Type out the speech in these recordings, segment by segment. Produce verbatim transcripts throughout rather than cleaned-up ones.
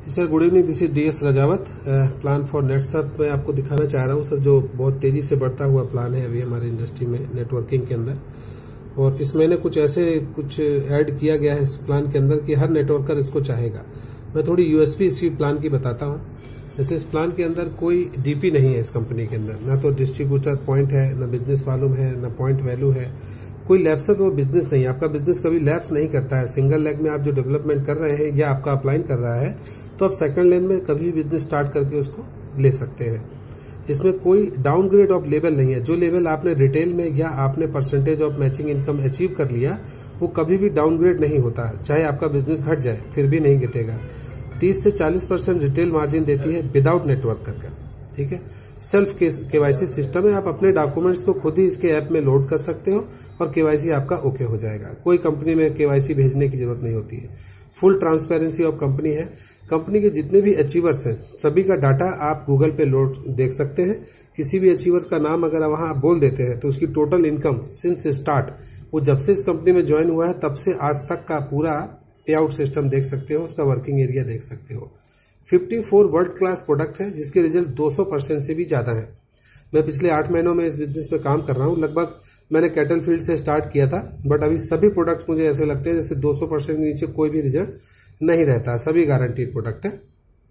Sir good evening, this is D S Rajawat. Plan for Netsurf में आपको दिखाना चाह रहा हूँ सर, जो बहुत तेजी से बढ़ता हुआ प्लान है अभी हमारी इंडस्ट्री में नेटवर्किंग के अंदर। और इस महीने कुछ ऐसे कुछ ऐड किया गया है इस प्लान के अंदर कि हर नेटवर्कर इसको चाहेगा। मैं थोड़ी यूएसपी इसकी प्लान की बताता हूँ। जैसे इस प्लान के अंदर कोई डीपी नहीं है इस कंपनी के अंदर, ना तो डिस्ट्रीब्यूटर पॉइंट है, ना बिजनेस वॉल्यूम है, ना पॉइंट वैल्यू है, कोई लैप्स तो बिजनेस नहीं है। आपका बिजनेस कभी लैप्स नहीं करता है। सिंगल लेग में आप जो डेवलपमेंट कर रहे हैं या आपका अपलाइन कर रहा है तो आप सेकंड लेन में कभी भी बिजनेस स्टार्ट करके उसको ले सकते हैं। इसमें कोई डाउनग्रेड ऑफ लेवल नहीं है। जो लेवल आपने रिटेल में या आपने percentage of matching income achieve कर लिया वो कभी भी डाउनग्रेड नहीं होता। चाहे आपका बिजनेस घट जाए फिर भी नहीं घटेगा। तीस से चालीस परसेंट रिटेल मार्जिन देती है विदाउट नेटवर्क करके। ठीक है, सेल्फ केवाईसी सिस्टम है। आप अपने डॉक्यूमेंट्स को खुद ही इसके ऐप में लोड कर सकते हो और केवाईसी आपका ओके हो जाएगा। कोई कंपनी में केवाईसी भेजने की जरूरत नहीं होती है। फुल ट्रांसपेरेंसी ऑफ कंपनी है। कंपनी के जितने भी अचीवर्स हैं सभी का डाटा आप गूगल पे लोड देख सकते हैं। किसी भी अचीवर्स का नाम अगर वहां आप बोल देते हैं तो उसकी टोटल इनकम सिंस स्टार्ट, वो जब से इस कंपनी में ज्वाइन हुआ है तब से आज तक का पूरा पे आउट सिस्टम देख सकते हो, उसका वर्किंग एरिया देख सकते हो। चौवन वर्ल्ड क्लास प्रोडक्ट है जिसके रिजल्ट दो सौ परसेंट से भी ज्यादा है। मैं पिछले आठ महीनों में इस बिजनेस पे काम कर रहा हूं। लगभग मैंने कैटल फील्ड से स्टार्ट किया था, बट अभी सभी प्रोडक्ट मुझे ऐसे लगते हैं जैसे दो सौ परसेंट के नीचे कोई भी रिजल्ट नहीं रहता। सभी गारंटीड प्रोडक्ट है।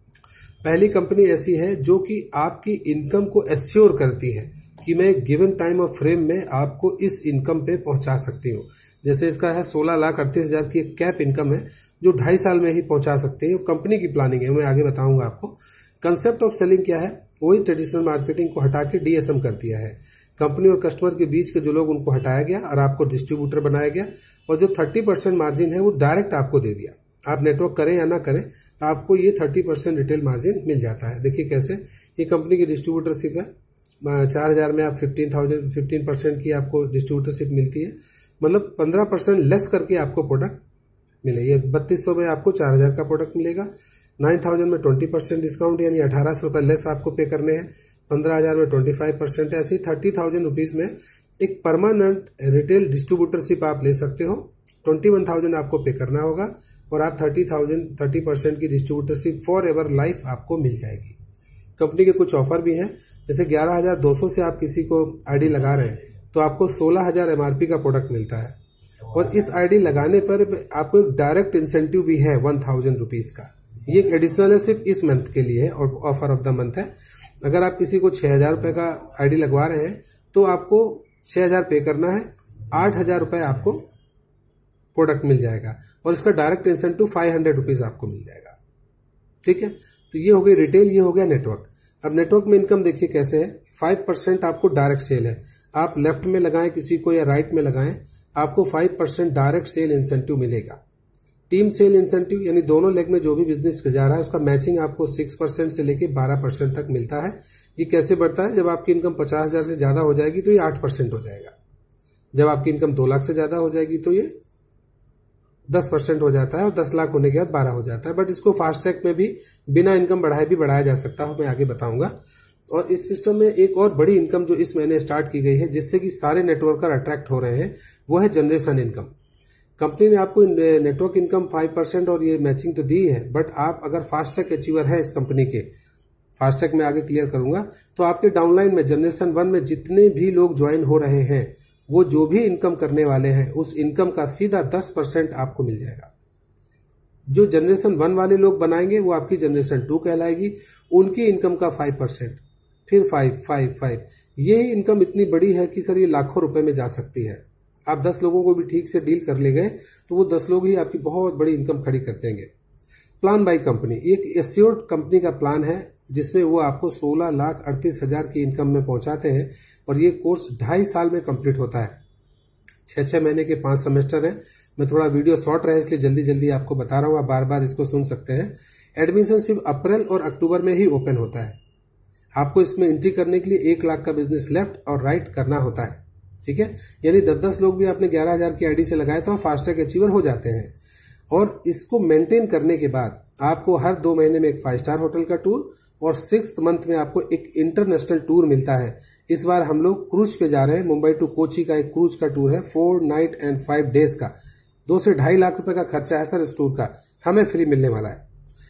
पहली कंपनी ऐसी है जो कि आपकी इनकम को एश्योर करती है कि मैं गिवन टाइम ऑफ फ्रेम में आपको इस इनकम पे पहुंचा सकती हूँ। जैसे इसका है सोलह लाख अड़तीस हजार की एक कैप इनकम है जो ढाई साल में ही पहुंचा सकते हैं। कंपनी की प्लानिंग है, मैं आगे बताऊंगा आपको। कंसेप्ट ऑफ सेलिंग क्या है? वही ट्रेडिशनल मार्केटिंग को हटा के डीएसएम कर दिया है। कंपनी और कस्टमर के बीच के जो लोग उनको हटाया गया और आपको डिस्ट्रीब्यूटर बनाया गया, और जो तीस परसेंट मार्जिन है वो डायरेक्ट आपको दे दिया। आप नेटवर्क करें या ना करें आपको ये तीस परसेंट रिटेल मार्जिन मिल जाता है। देखिए कैसे ये कंपनी की डिस्ट्रीब्यूटरशिप है। चार हजार में आप फिफ्टीन थाउजेंड फिफ्टीन परसेंट की आपको डिस्ट्रीब्यूटरशिप मिलती है, मतलब पंद्रह परसेंट लेस करके आपको प्रोडक्ट मिले। ये बत्तीस सौ में आपको चार हजार का प्रोडक्ट मिलेगा। नाइन थाउजेंड में ट्वेंटी परसेंट डिस्काउंट यानी अठारह सौ रुपए लेस आपको पे करने हैं। पंद्रह हजार में ट्वेंटी फाइव परसेंट ऐसे ही थर्टी थाउजेंड रुपीज में एक परमानेंट रिटेल डिस्ट्रीब्यूटरशिप आप ले सकते हो। ट्वेंटी वन थाउजेंड आपको पे करना होगा और आप थर्टी थाउजेंड थर्टी परसेंट की डिस्ट्रीब्यूटरशिप फॉर एवर लाइफ आपको मिल जाएगी। कंपनी के कुछ ऑफर भी हैं, जैसे ग्यारह हजार दो सौ से आप किसी को आईडी लगा रहे हैं तो आपको सोलह हजार एमआरपी का प्रोडक्ट मिलता है। और इस आईडी लगाने पर आपको एक डायरेक्ट इंसेंटिव भी है वन थाउजेंड रुपीज का। ये एक एडिशनल है, सिर्फ इस मंथ के लिए है और ऑफर ऑफ द मंथ है। अगर आप किसी को छह हजार रुपए का आईडी लगवा रहे हैं तो आपको छह हजार पे करना है, आठ हजार रुपए आपको प्रोडक्ट मिल जाएगा और इसका direct incentive five hundred rupees आपको मिल जाएगा। ठीक है, तो ये हो गई रिटेल, ये हो गया नेटवर्क। अब नेटवर्क में इनकम देखिए कैसे है। फाइव परसेंट आपको डायरेक्ट सेल है। आप लेफ्ट में लगाएं किसी को या राइट में लगाएं, आपको five percent direct sale incentive मिलेगा। टीम सेल इंसेंटिव यानी दोनों लेग में जो भी बिजनेस जा रहा है उसका मैचिंग आपको सिक्स परसेंट से लेके बारह परसेंट तक मिलता है। ये कैसे बढ़ता है? जब आपकी इनकम पचास हजार से ज्यादा हो जाएगी तो ये आठ परसेंट हो जाएगा। जब आपकी इनकम दो लाख से ज्यादा हो जाएगी तो ये दस परसेंट हो जाता है और दस लाख होने के बाद बारह हो जाता है। बट इसको फास्ट ट्रैक में भी बिना इनकम बढ़ाए भी बढ़ाया जा सकता है, मैं आगे बताऊंगा। और इस सिस्टम में एक और बड़ी इनकम जो इस महीने स्टार्ट की गई है जिससे कि सारे नेटवर्कर अट्रैक्ट हो रहे हैं वो है जनरेशन इनकम। कंपनी ने आपको नेटवर्क इनकम फाइव परसेंट और ये मैचिंग तो दी है, बट आप अगर फास्ट ट्रैक अचीवर है इस कंपनी के, फास्ट ट्रैक में आगे क्लियर करूंगा, तो आपके डाउनलाइन में जनरेशन वन में जितने भी लोग ज्वाइन हो रहे हैं वो जो भी इनकम करने वाले हैं उस इनकम का सीधा दस परसेंट आपको मिल जाएगा। जो जनरेशन वन वाले लोग बनाएंगे वो आपकी जनरेशन टू कहलाएगी, उनकी इनकम का फाइव परसेंट, फिर फाइव फाइव फाइव। ये इनकम इतनी बड़ी है कि सर ये लाखों रुपए में जा सकती है। आप दस लोगों को भी ठीक से डील कर ले गए तो वो दस लोग ही आपकी बहुत बड़ी इनकम खड़ी कर देंगे। प्लान बाई कंपनी एक एश्योर्ड कंपनी का प्लान है जिसमें वो आपको सोलह लाख अड़तीस हजार की इनकम में पहुंचाते हैं और ये कोर्स ढाई साल में कंप्लीट होता है। छह छह महीने के पांच सेमेस्टर है। मैं थोड़ा वीडियो शॉर्ट रहा है इसलिए जल्दी जल्दी आपको बता रहा हूँ, आप बार बार इसको सुन सकते हैं। एडमिशन सिर्फ अप्रैल और अक्टूबर में ही ओपन होता है। आपको इसमें एंट्री करने के लिए एक लाख का बिजनेस लेफ्ट और राइट करना होता है। ठीक है, यानी दस दस लोग भी आपने ग्यारह हजार की आईडी से लगाए तो आप फास्ट ट्रैक अचीवर हो जाते हैं। और इसको मेंटेन करने के बाद आपको हर दो महीने में एक फाइव स्टार होटल का टूर और सिक्स मंथ में आपको एक इंटरनेशनल टूर मिलता है। इस बार हम लोग क्रूज पे जा रहे हैं। मुंबई टू कोची का एक क्रूज का टूर है, four night and five days का। दो से ढाई लाख रुपए का खर्चा है सर इस टूर का, हमें फ्री मिलने वाला है।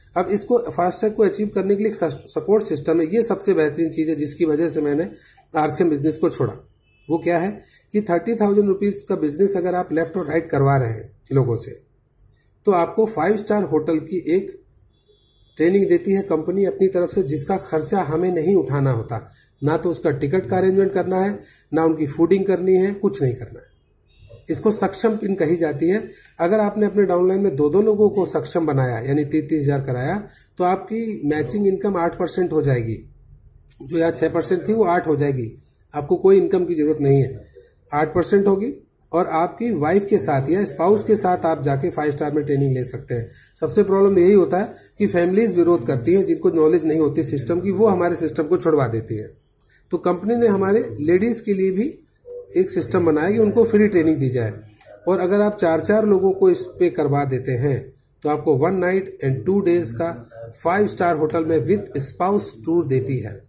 अब इसको फास्टैग को अचीव करने के लिए एक सपोर्ट सिस्टम है। ये सबसे बेहतरीन चीज है जिसकी वजह से मैंने आरसीएम बिजनेस को छोड़ा। वो क्या है कि थर्टी थाउजेंड रुपीज का बिजनेस अगर आप लेफ्ट और राइट करवा रहे हैं लोगों से, तो आपको फाइव स्टार होटल की एक ट्रेनिंग देती है कंपनी अपनी तरफ से, जिसका खर्चा हमें नहीं उठाना होता। ना तो उसका टिकट का अरेंजमेंट करना है, ना उनकी फूडिंग करनी है, कुछ नहीं करना है। इसको सक्षम पिन कही जाती है। अगर आपने अपने डाउनलाइन में दो दो लोगों को सक्षम बनाया, यानी तीस तीस हजार कराया, तो आपकी मैचिंग इनकम आठ परसेंट हो जाएगी। जो यहाँ छह परसेंट थी वो आठ हो जाएगी। आपको कोई इनकम की जरूरत नहीं है, आठ परसेंट होगी। और आपकी वाइफ के साथ या स्पाउस के साथ आप जाके फाइव स्टार में ट्रेनिंग ले सकते हैं। सबसे प्रॉब्लम यही होता है कि फैमिलीज विरोध करती हैं, जिनको नॉलेज नहीं होती सिस्टम की, वो हमारे सिस्टम को छुड़वा देती है। तो कंपनी ने हमारे लेडीज के लिए भी एक सिस्टम बनाया कि उनको फ्री ट्रेनिंग दी जाए। और अगर आप चार चार लोगों को इस पे करवा देते हैं तो आपको one night and two days का फाइव स्टार होटल में विद स्पाउस टूर देती है।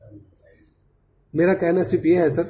मेरा कहना सिर्फ ये है सर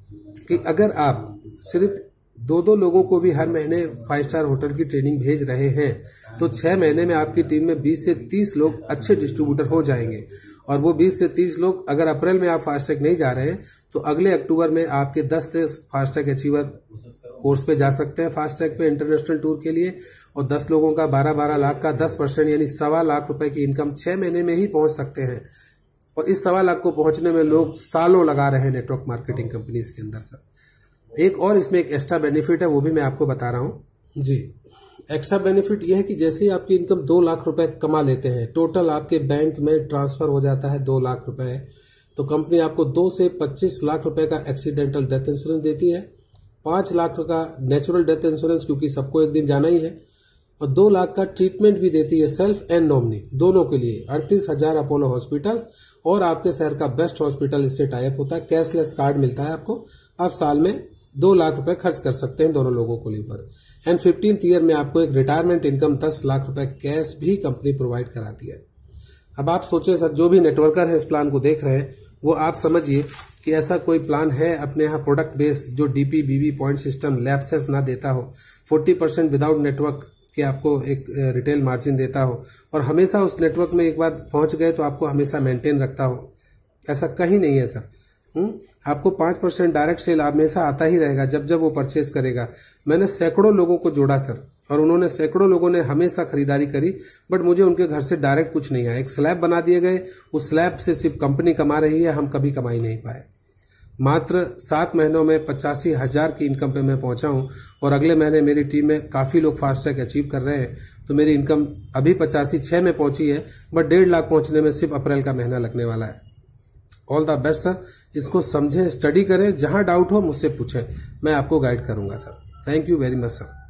कि अगर आप सिर्फ दो दो लोगों को भी हर महीने फाइव स्टार होटल की ट्रेनिंग भेज रहे हैं तो छह महीने में आपकी टीम में बीस से तीस लोग अच्छे डिस्ट्रीब्यूटर हो जाएंगे। और वो बीस से तीस लोग, अगर अप्रैल में आप फास्टैग नहीं जा रहे हैं तो अगले अक्टूबर में आपके दस से फास्टैग अचीवर कोर्स पे जा सकते हैं फास्टैग पे इंटरनेशनल टूर के लिए। और दस लोगों का बारह बारह लाख का दस परसेंट यानी सवा लाख रुपए की इनकम छह महीने में ही पहुंच सकते हैं। और इस सवा लाख को पहुंचने में लोग सालों लगा रहे हैं नेटवर्क मार्केटिंग कंपनीज के अंदर सर। एक और इसमें एक एक्स्ट्रा बेनिफिट है, वो भी मैं आपको बता रहा हूं जी। एक्स्ट्रा बेनिफिट यह है कि जैसे ही आपकी इनकम दो लाख रुपए कमा लेते हैं, टोटल आपके बैंक में ट्रांसफर हो जाता है दो लाख रुपए, तो कंपनी आपको दो से पच्चीस लाख रुपए का एक्सीडेंटल डेथ इंश्योरेंस देती है, पांच लाख का नेचुरल डेथ इंश्योरेंस क्योंकि सबको एक दिन जाना ही है, और दो लाख का ट्रीटमेंट भी देती है सेल्फ एंड नॉमिनी दोनों के लिए। अड़तीस हजार अपोलो हॉस्पिटल्स और आपके शहर का बेस्ट हॉस्पिटल इससे टाइप होता है। कैशलेस कार्ड मिलता है आपको, आप साल में दो लाख रुपए खर्च कर सकते हैं दोनों लोगों को ऊपर। एंड फिफ्टींथ ईयर में आपको एक रिटायरमेंट इनकम दस लाख रुपए कैश भी कंपनी प्रोवाइड कराती है। अब आप सोचें सर, जो भी नेटवर्कर है इस प्लान को देख रहे हैं, वो आप समझिए कि ऐसा कोई प्लान है अपने यहाँ प्रोडक्ट बेस जो DP BB point system lapses ना देता हो, फोर्टी परसेंट विदाउट नेटवर्क कि आपको एक रिटेल मार्जिन देता हो, और हमेशा उस नेटवर्क में एक बार पहुंच गए तो आपको हमेशा मेंटेन रखता हो। ऐसा कहीं नहीं है सर। हुँ? आपको पांच परसेंट डायरेक्ट सेल हमेशा आता ही रहेगा जब जब वो परचेज करेगा। मैंने सैकड़ों लोगों को जोड़ा सर, और उन्होंने सैकड़ों लोगों ने हमेशा खरीदारी करी, बट मुझे उनके घर से डायरेक्ट कुछ नहीं आया। एक स्लैब बना दिए गए, उस स्लैब से सिर्फ कंपनी कमा रही है, हम कभी कमा ही नहीं पाए। मात्र सात महीनों में पचासी हजार की इनकम पे मैं पहुंचा हूं, और अगले महीने मेरी टीम में काफी लोग फास्टैग अचीव कर रहे हैं। तो मेरी इनकम अभी पचासी छह में पहुंची है, बट डेढ़ लाख पहुंचने में सिर्फ अप्रैल का महीना लगने वाला है। All the best sir. इसको समझें, स्टडी करें, जहां डाउट हो मुझसे पूछें, मैं आपको गाइड करूंगा sir. Thank you very much sir.